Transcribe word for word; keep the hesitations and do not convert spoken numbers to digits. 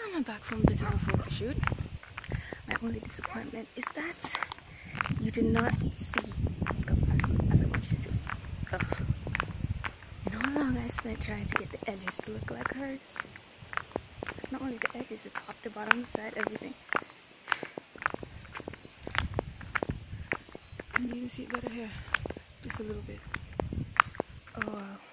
I'm back from a bit of a photo shoot. My only disappointment is that you did not see come as, as I want you to see. Ugh. You know how long I spent trying to get the edges to look like hers? Not only the edges, the top, the bottom, the side, everything. Can you even see it better here? Just a little bit. Oh wow.